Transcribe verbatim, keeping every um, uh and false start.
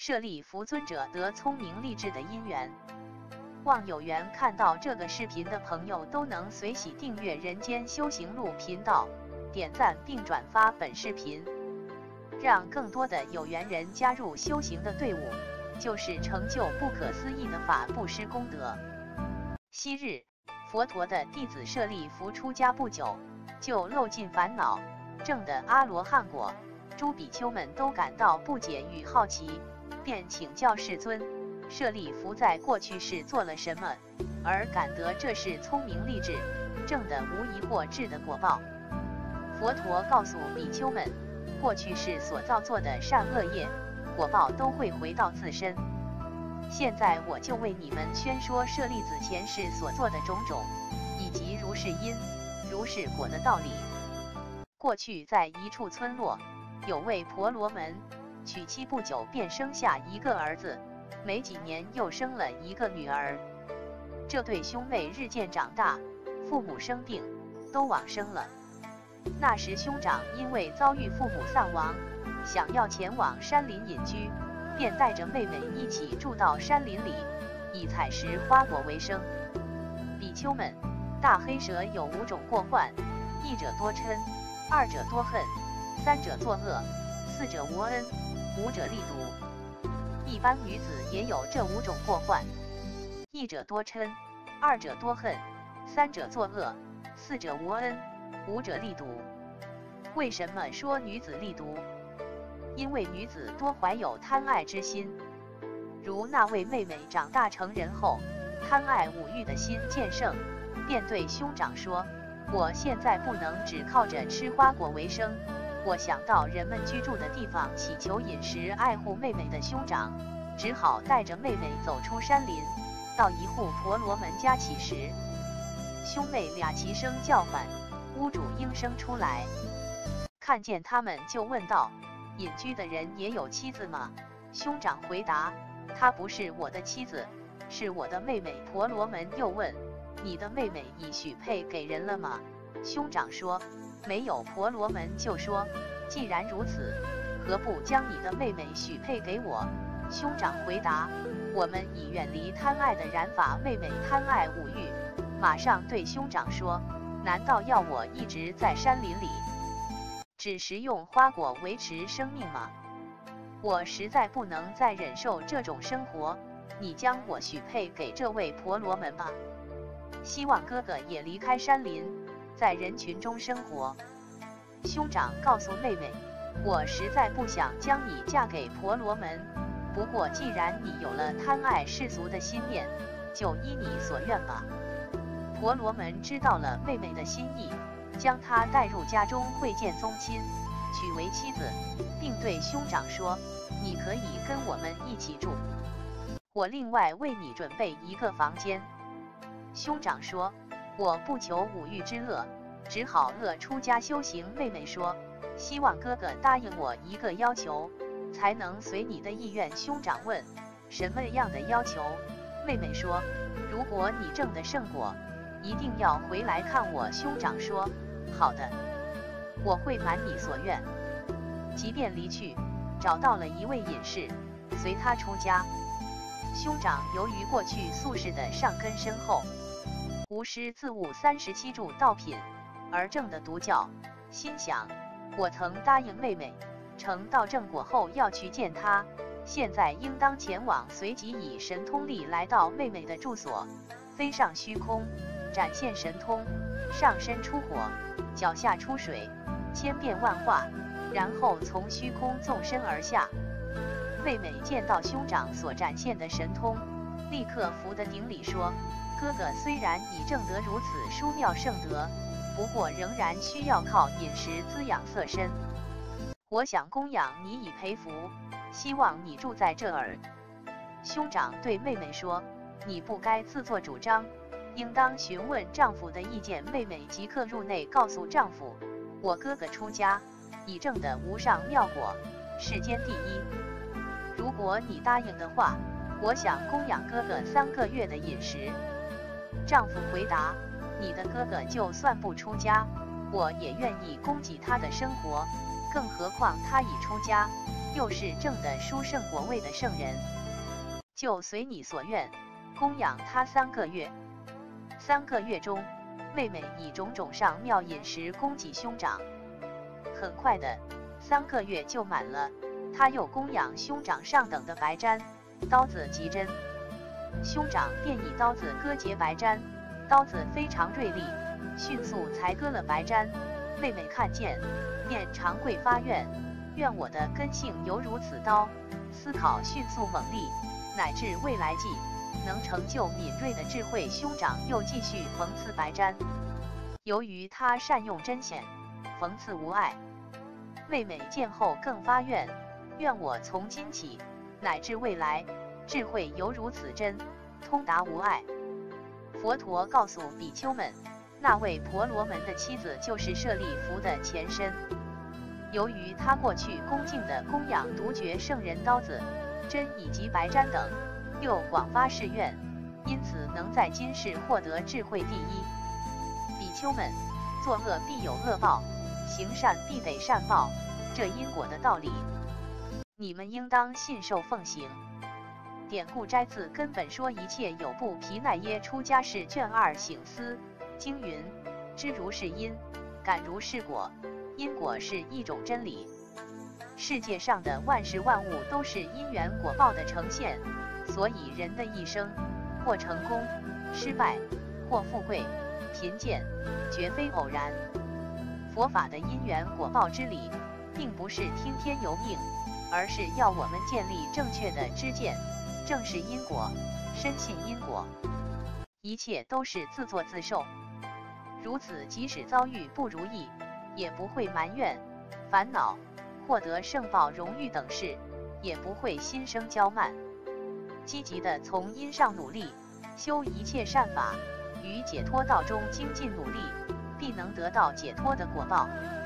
舍利弗尊者得聪明励志的因缘。望有缘看到这个视频的朋友都能随喜订阅人间修行路频道，点赞并转发本视频，让更多的有缘人加入修行的队伍，就是成就不可思议的法布施功德。昔日佛陀的弟子舍利弗出家不久，就漏尽烦恼，证得阿罗汉果。诸比丘们都感到不解与好奇，便请教世尊，舍利弗在过去世做了什么，而感得这是聪明励志，证得无疑惑智的果报。佛陀告诉比丘们，过去世所造作的善恶业，果报都会回到自身。现在我就为你们宣说舍利子前世所做的种种，以及如是因如是果的道理。过去在一处村落，有位婆罗门，娶妻不久便生下一个儿子，没几年又生了一个女儿。这对兄妹日渐长大，父母生病，都往生了。那时兄长因为遭遇父母丧亡，想要前往山林隐居，便带着妹妹一起住到山林里，以采食花果为生。比丘们，大黑蛇有五种过患：一者多嗔，二者多恨，三者作恶，四者无恩，五者力毒。一般女子也有这五种过患：一者多嗔，二者多恨，三者作恶，四者无恩，五者力毒。为什么说女子力毒？因为女子多怀有贪爱之心。如那位妹妹长大成人后，贪爱五欲的心渐盛，便对兄长说，我现在不能只靠着吃花果为生，我想到人们居住的地方祈求饮食，爱护妹妹的兄长只好带着妹妹走出山林，到一户婆罗门家乞食。兄妹俩齐声叫唤，屋主应声出来，看见他们就问道，隐居的人也有妻子吗？兄长回答，她不是我的妻子，是我的妹妹。婆罗门又问，你的妹妹已许配给人了吗？兄长说，没有。婆罗门就说，既然如此，何不将你的妹妹许配给我？兄长回答，我们已远离贪爱的染法。妹妹贪爱五欲，马上对兄长说，难道要我一直在山林里只食用花果维持生命吗？我实在不能再忍受这种生活，你将我许配给这位婆罗门吧。希望哥哥也离开山林，在人群中生活。兄长告诉妹妹，我实在不想将你嫁给婆罗门，不过既然你有了贪爱世俗的心念，就依你所愿吧。婆罗门知道了妹妹的心意，将她带入家中会见宗亲，娶为妻子，并对兄长说，你可以跟我们一起住，我另外为你准备一个房间。兄长说，我不求五欲之乐，只好乐出家修行。妹妹说，希望哥哥答应我一个要求，才能随你的意愿。兄长问，什么样的要求？妹妹说，如果你证得圣果，一定要回来看我。兄长说，好的，我会满你所愿。即便离去，找到了一位隐士，随他出家。兄长由于过去宿世的善根深厚，无师自悟三十七柱道品，而证的独教，心想，我曾答应妹妹，成道正果后要去见她，现在应当前往。随即以神通力来到妹妹的住所，飞上虚空，展现神通，上身出火，脚下出水，千变万化，然后从虚空纵身而下。妹妹见到兄长所展现的神通，立刻伏得顶礼说，哥哥虽然已证得如此殊妙圣德，不过仍然需要靠饮食滋养色身，我想供养你以培福，希望你住在这儿。兄长对妹妹说，你不该自作主张，应当询问丈夫的意见。妹妹即刻入内告诉丈夫，我哥哥出家，已证得无上妙果，世间第一。如果你答应的话，我想供养哥哥三个月的饮食。丈夫回答，你的哥哥就算不出家，我也愿意供给他的生活， 更何况他已出家，又是正的殊胜果位的圣人，就随你所愿，供养他三个月。三个月中，妹妹以种种上妙饮食供给兄长。很快的，三个月就满了，他又供养兄长上等的白毡、刀子及针。兄长便以刀子割截白毡，刀子非常锐利，迅速才割了白毡。妹妹看见，便长跪发愿，愿我的根性犹如此刀，思考迅速猛力，乃至未来际能成就敏锐的智慧。兄长又继续缝刺白毡，由于他善用针线，缝刺无碍。妹妹见后更发愿，愿我从今起乃至未来，智慧犹如此针，通达无碍。佛陀告诉比丘们，那位婆罗门的妻子就是舍利弗的前身。由于他过去恭敬地供养独觉圣人刀子、针以及白毡等，又广发誓愿，因此能在今世获得智慧第一。比丘们，作恶必有恶报，行善必得善报，这因果的道理，你们应当信受奉行。典故摘自《根本说一切有部毗奈耶出家事》卷二醒思经云：知如是因，感如是果，因果是一种真理。世界上的万事万物都是因缘果报的呈现，所以人的一生，或成功、失败，或富贵、贫贱，绝非偶然。佛法的因缘果报之理，并不是听天由命，而是要我们建立正确的知见，正视因果，深信因果，一切都是自作自受。如此，即使遭遇不如意，也不会埋怨、烦恼；获得圣报、荣誉等事，也不会心生骄慢。积极的从因上努力，修一切善法，于解脱道中精进努力，必能得到解脱的果报。